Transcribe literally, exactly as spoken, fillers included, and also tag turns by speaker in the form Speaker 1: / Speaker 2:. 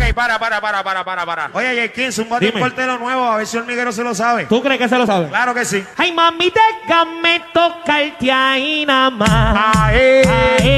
Speaker 1: para, para, para, para, para, para.
Speaker 2: Oye, Jekin, zumbate un portero nuevo, a ver si el hormiguero se lo sabe.
Speaker 3: ¿Tú crees que se lo sabe?
Speaker 2: Claro que sí.
Speaker 3: Ay, mami, déjame tocarte ahí nada más.
Speaker 2: Ahí.